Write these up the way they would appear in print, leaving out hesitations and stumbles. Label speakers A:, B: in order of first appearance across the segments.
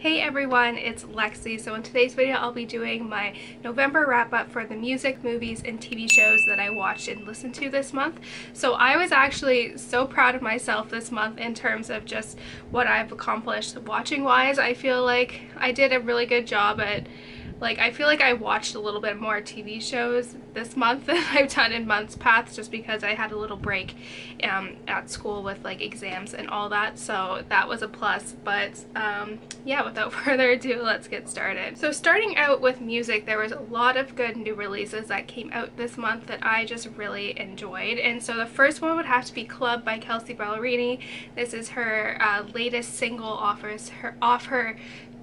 A: Hey everyone, it's Lexi. So in today's video I'll be doing my November wrap up for the music, movies, and TV shows that I watched and listened to this month. So I was actually so proud of myself this month in terms of just what I've accomplished watching wise. I feel like I did a really good job at I feel like I watched a little bit more TV shows this month than I've done in months past, just because I had a little break at school with exams and all that, so that was a plus. But yeah, without further ado, let's get started. So starting out with music, there was a lot of good new releases that came out this month that I just really enjoyed, and so the first one would have to be Club by Kelsea Ballerini. This is her latest single off her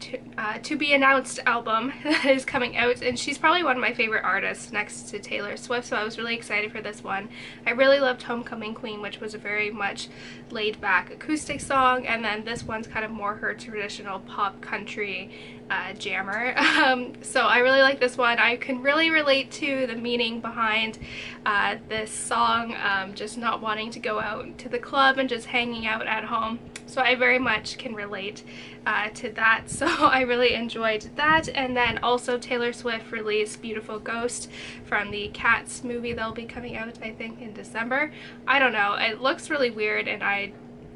A: to be announced album that is coming out, and she's probably one of my favorite artists next to Taylor Swift, so I was really excited for this one. I really loved Homecoming Queen, which was a very much laid back acoustic song, and then this one's kind of more her traditional pop country jammer. So I really like this one. I can really relate to the meaning behind this song, just not wanting to go out to the club and just hanging out at home. So I very much can relate to that, so I really enjoyed that. And then also Taylor Swift released Beautiful Ghost from the Cats movie that'll be coming out, I think, in December. I don't know, it looks really weird, and I'm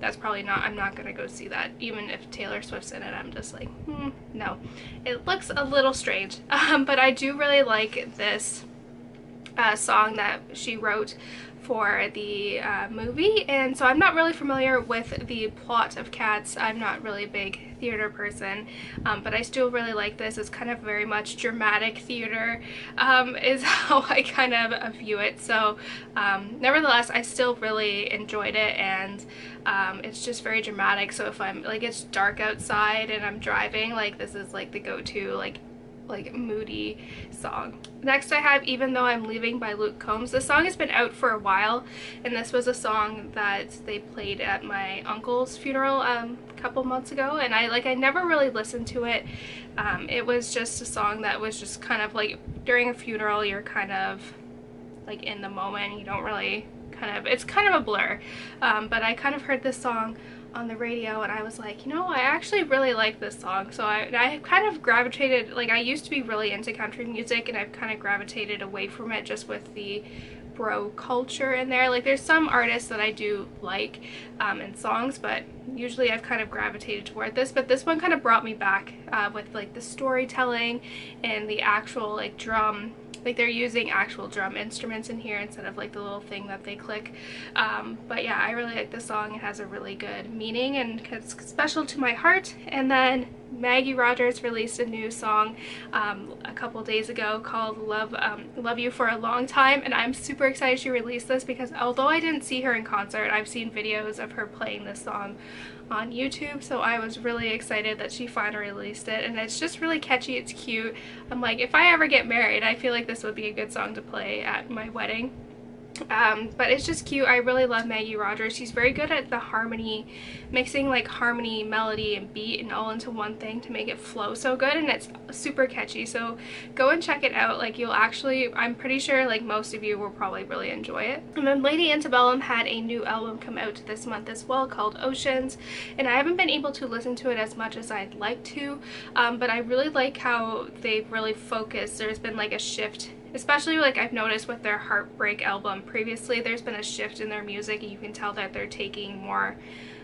A: not gonna go see that. Even if Taylor Swift's in it, I'm just like, no. It looks a little strange, but I do really like this song that she wrote for the movie, and so I'm not really familiar with the plot of Cats. I'm not really a big theater person, but I still really like this. It's kind of very much dramatic theater, is how I kind of view it. So nevertheless, I still really enjoyed it, and it's just very dramatic. So if I'm it's dark outside and I'm driving, this is the go-to moody song. Next I have Even Though I'm Leaving by Luke Combs. This song has been out for a while, and this was a song that they played at my uncle's funeral a couple months ago, and I never really listened to it. It was just a song that was just kind of during a funeral, you're kind of in the moment, you don't really it's kind of a blur, but I kind of heard this song on the radio, and I was like, you know, I actually really like this song. So I kind of gravitated, I used to be really into country music, and I've kind of gravitated away from it just with the bro culture in there. There's some artists that I do like in songs, but usually I've kind of gravitated toward this. But this one kind of brought me back with the storytelling and the actual drum. They're using actual drum instruments in here instead of the little thing that they click. But yeah, I really like this song. It has a really good meaning, and it's special to my heart. And then Maggie Rogers released a new song a couple days ago called Love You for a Long Time, and I'm super excited she released this because although I didn't see her in concert, I've seen videos of her playing this song on YouTube, so I was really excited that she finally released it, and it's just really catchy. It's cute. I'm like, if I ever get married, I feel like this would be a good song to play at my wedding. But it's just cute. I really love Maggie Rogers. She's very good at the harmony, mixing harmony, melody, and beat and all into one thing to make it flow so good, and it's super catchy. So go and check it out. You'll actually, I'm pretty sure most of you will probably really enjoy it. And then Lady Antebellum had a new album come out this month as well called Oceans, and I haven't been able to listen to it as much as I'd like to, but I really like how they've really focused. There's been a shift, especially I've noticed with their Heartbreak album previously. There's been a shift in their music, and you can tell that they're taking more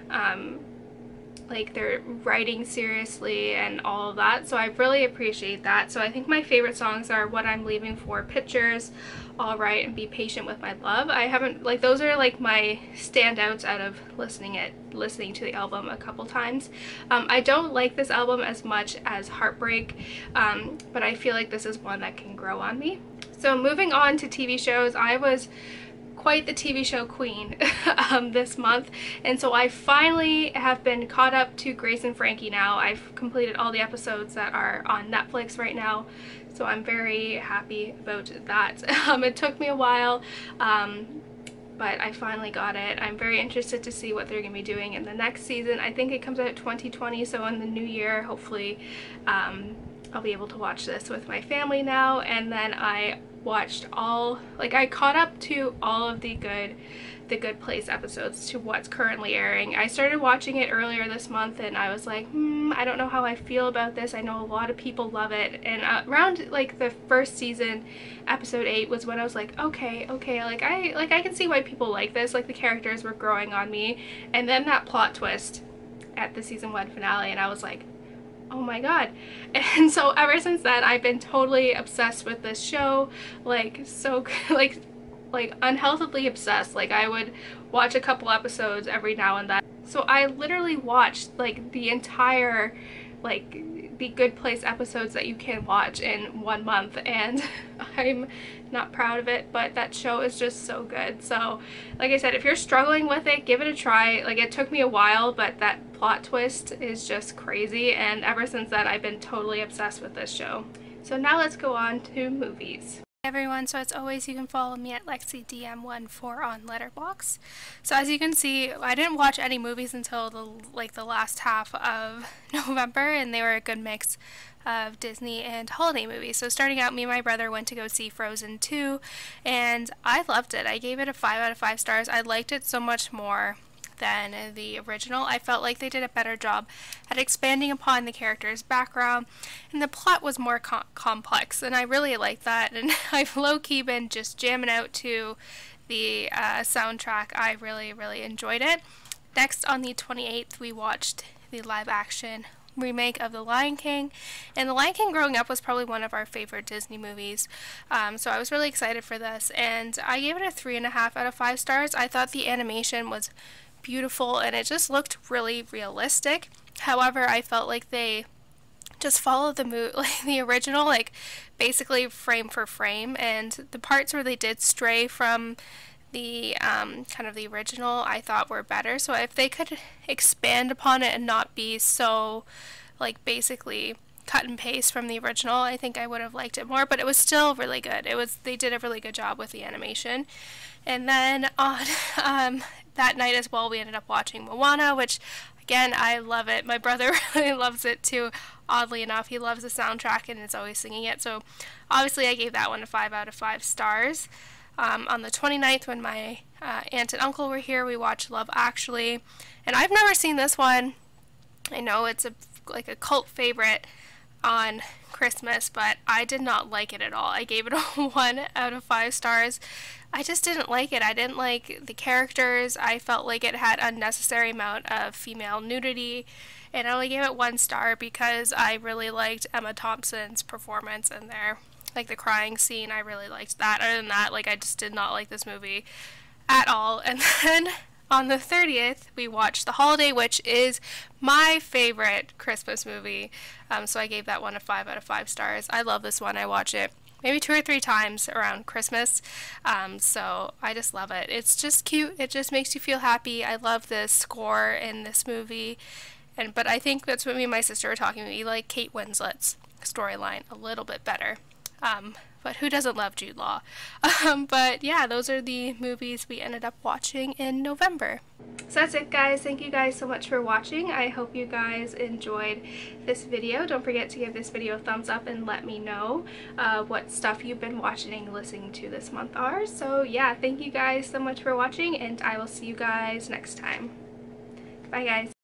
A: they're writing seriously and all of that, so I really appreciate that. So I think my favorite songs are What I'm Leaving For, Pictures, Alright, and Be Patient With My Love. I haven't those are my standouts out of listening to the album a couple times. I don't like this album as much as Heartbreak, but I feel this is one that can grow on me. So moving on to TV shows, I was quite the TV show queen this month, and so I finally have been caught up to Grace and Frankie now. I've completed all the episodes that are on Netflix right now, so I'm very happy about that. It took me a while, but I finally got it. I'm very interested to see what they're going to be doing in the next season. I think it comes out 2020, so in the new year, hopefully I'll be able to watch this with my family now. And then I watched I caught up to all of the good the Good Place episodes to what's currently airing. I started watching it earlier this month and I was like, I don't know how I feel about this. I know a lot of people love it, and around like the first season, episode 8 was when I was like, okay, like I can see why people like this. Like the characters were growing on me, and then that plot twist at the season 1 finale and I was like, oh my god. And so ever since then I've been totally obsessed with this show, like so like unhealthily obsessed. Like I would watch a couple episodes every now and then. So I literally watched like the entire like the Good Place episodes that you can watch in 1 month, and I'm not proud of it, but that show is just so good. So like I said, if you're struggling with it, give it a try. Like it took me a while, but that plot twist is just crazy, and ever since then I've been totally obsessed with this show. So now let's go on to movies. Hey everyone, so as always you can follow me at LexiDM14 on Letterboxd. So as you can see, I didn't watch any movies until the last half of November, and they were a good mix of Disney and holiday movies. So starting out, me and my brother went to go see Frozen 2, and I loved it. I gave it a 5 out of 5 stars. I liked it so much more than the original. I felt like they did a better job at expanding upon the character's background, and the plot was more complex, and I really liked that. And I've low-key been just jamming out to the soundtrack. I really enjoyed it. Next, on the 28th, we watched the live-action remake of The Lion King, and The Lion King growing up was probably one of our favorite Disney movies, so I was really excited for this, and I gave it a 3.5 out of 5 stars. I thought the animation was beautiful and it just looked really realistic. However, I felt like they just followed the original, like basically frame for frame, and the parts where they did stray from the kind of the original I thought were better. So if they could expand upon it and not be so like basically cut and paste from the original, I think I would have liked it more, but it was still really good. They did a really good job with the animation. And then on that night as well, we ended up watching Moana, which again, I love it. My brother really loves it too. Oddly enough, he loves the soundtrack and is always singing it. So obviously I gave that one a 5 out of 5 stars. On the 29th, when my aunt and uncle were here, we watched Love Actually, and I've never seen this one. I know it's like a cult favorite on Christmas, but I did not like it at all. I gave it a 1 out of 5 stars. I just didn't like it. I didn't like the characters. I felt like it had unnecessary amount of female nudity, and I only gave it 1 star because I really liked Emma Thompson's performance in there. Like the crying scene, I really liked that. Other than that, like I just did not like this movie at all. And then on the 30th, we watched The Holiday, which is my favorite Christmas movie. So I gave that one a 5 out of 5 stars. I love this one. I watch it maybe 2 or 3 times around Christmas. So I just love it. It's just cute. It just makes you feel happy. I love the score in this movie. But I think that's what me and my sister were talking about. We like Kate Winslet's storyline a little bit better. But who doesn't love Jude Law? But yeah, those are the movies we ended up watching in November. So that's it, guys. Thank you guys so much for watching. I hope you guys enjoyed this video. Don't forget to give this video a thumbs up and let me know what stuff you've been watching and listening to this month are. So yeah, thank you guys so much for watching, and I will see you guys next time. Bye, guys.